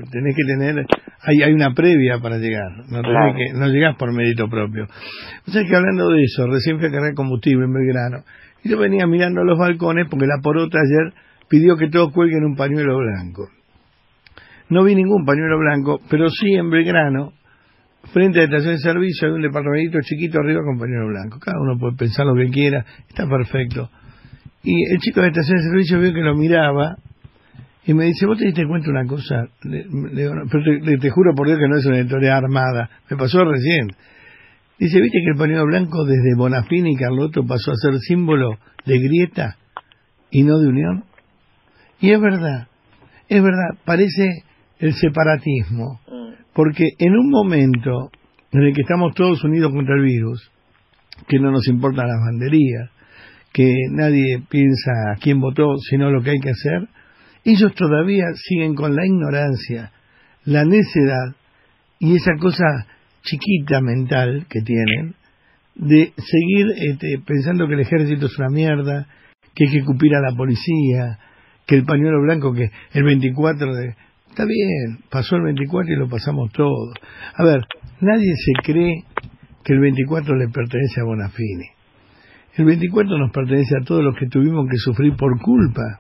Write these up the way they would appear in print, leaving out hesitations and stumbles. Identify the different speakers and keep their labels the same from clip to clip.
Speaker 1: tenés que tener, hay una previa para llegar,
Speaker 2: Claro.
Speaker 1: no llegás por mérito propio. O sea que hablando de eso, recién fui a cargar combustible en Belgrano, y yo venía mirando los balcones porque la porota ayer pidió que todos cuelguen un pañuelo blanco. No vi ningún pañuelo blanco, pero sí en Belgrano, frente a la estación de servicio, hay un departamentito chiquito arriba con pañuelo blanco. Cada uno puede pensar lo que quiera, está perfecto. Y el chico de la estación de servicio vio que lo miraba y me dice, ¿vos te diste cuenta una cosa? Le digo, no, pero te juro por Dios que no es una editorial armada, me pasó recién. Dice, ¿viste que el pañuelo blanco desde Bonafini y Carlotto pasó a ser símbolo de grieta y no de unión? Y es verdad, parece el separatismo, porque en un momento en el que estamos todos unidos contra el virus, que no nos importan las banderías, que nadie piensa a quién votó, sino lo que hay que hacer, ellos todavía siguen con la ignorancia, la necedad y esa cosa chiquita mental que tienen de seguir pensando que el ejército es una mierda, que hay que cupir a la policía, que el pañuelo blanco, que el 24 de... Está bien, pasó el 24 y lo pasamos todo. A ver, nadie se cree que el 24 le pertenece a Bonafini. El 24 nos pertenece a todos los que tuvimos que sufrir por culpa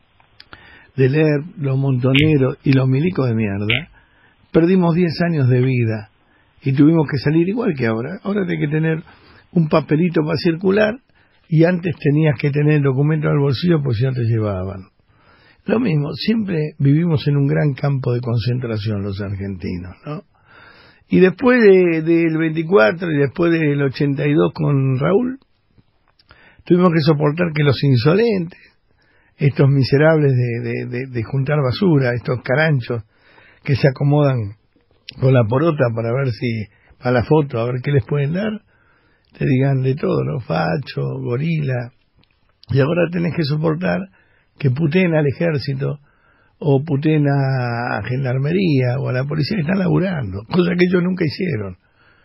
Speaker 1: de leer los montoneros y los milicos de mierda. Perdimos 10 años de vida y tuvimos que salir igual que ahora. Ahora hay que tener un papelito para circular y antes tenías que tener el documento en el bolsillo porque si no te llevaban. Lo mismo, siempre vivimos en un gran campo de concentración los argentinos, ¿no? Y después del 24 y después del 82 con Raúl, tuvimos que soportar que los insolentes, estos miserables de juntar basura, estos caranchos que se acomodan con la porota para ver si, para la foto, a ver qué les pueden dar, te digan de todo, ¿no? Facho, gorila, y ahora tenés que soportar que puteen al ejército o puteen a gendarmería o a la policía que están laburando, cosa que ellos nunca hicieron,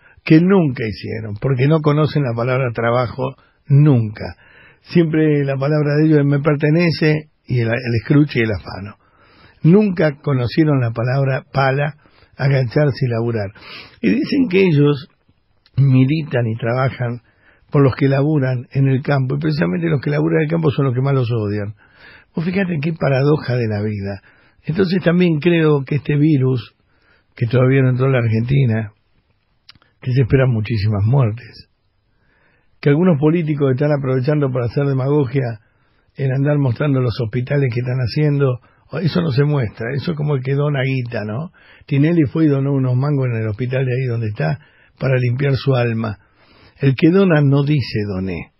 Speaker 1: porque no conocen la palabra trabajo nunca. Siempre la palabra de ellos es me pertenece y el escruche y el afano. Nunca conocieron la palabra pala, agacharse y laburar. Y dicen que ellos militan y trabajan por los que laburan en el campo, y precisamente los que laburan en el campo son los que más los odian. Vos fíjate qué paradoja de la vida. Entonces también creo que este virus, que todavía no entró en la Argentina, que se esperan muchísimas muertes, que algunos políticos están aprovechando para hacer demagogia en andar mostrando los hospitales que están haciendo, eso no se muestra, eso es como el que dona guita, ¿no? Tinelli fue y donó unos mangos en el hospital de ahí donde está para limpiar su alma. El que dona no dice doné.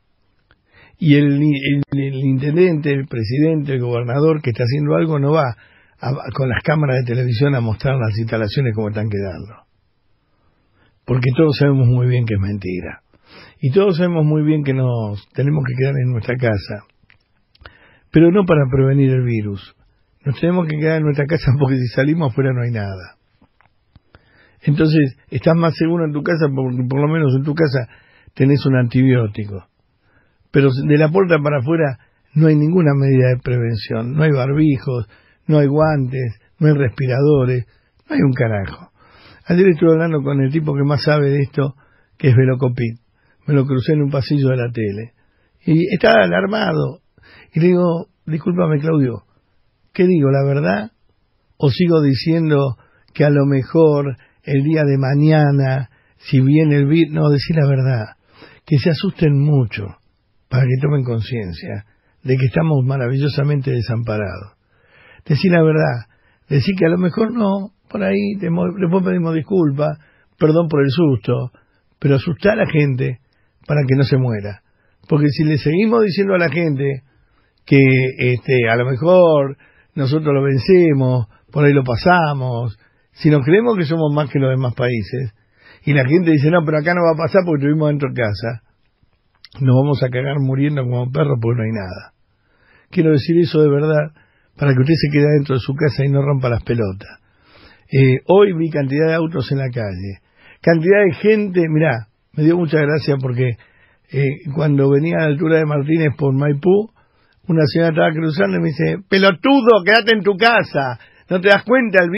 Speaker 1: Y el intendente, el presidente, el gobernador que está haciendo algo no va con las cámaras de televisión a mostrar las instalaciones como están quedando. Porque todos sabemos muy bien que es mentira. Y todos sabemos muy bien que nos tenemos que quedar en nuestra casa. Pero no para prevenir el virus. Nos tenemos que quedar en nuestra casa porque si salimos afuera no hay nada. Entonces, estás más seguro en tu casa porque por lo menos en tu casa tenés un antibiótico. Pero de la puerta para afuera no hay ninguna medida de prevención. No hay barbijos, no hay guantes, no hay respiradores, no hay un carajo. Ayer estuve hablando con el tipo que más sabe de esto, que es Velocopit. Me lo crucé en un pasillo de la tele. Y estaba alarmado. Y le digo, discúlpame Claudio, ¿qué digo, la verdad? ¿O sigo diciendo que a lo mejor el día de mañana, si viene el virus... No, decí la verdad. Que se asusten mucho, para que tomen conciencia de que estamos maravillosamente desamparados. Decí la verdad, decí que a lo mejor no, por ahí después pedimos disculpas, perdón por el susto, pero asustar a la gente para que no se muera. Porque si le seguimos diciendo a la gente que a lo mejor nosotros lo vencemos, por ahí lo pasamos, si nos creemos que somos más que los demás países, y la gente dice, no, pero acá no va a pasar porque estuvimos dentro de casa, nos vamos a cagar muriendo como perros porque no hay nada. Quiero decir eso de verdad para que usted se quede dentro de su casa y no rompa las pelotas. Hoy vi cantidad de autos en la calle, cantidad de gente, mirá, me dio mucha gracia porque cuando venía a la altura de Martínez por Maipú, una señora estaba cruzando y me dice, pelotudo, quédate en tu casa, ¿no te das cuenta?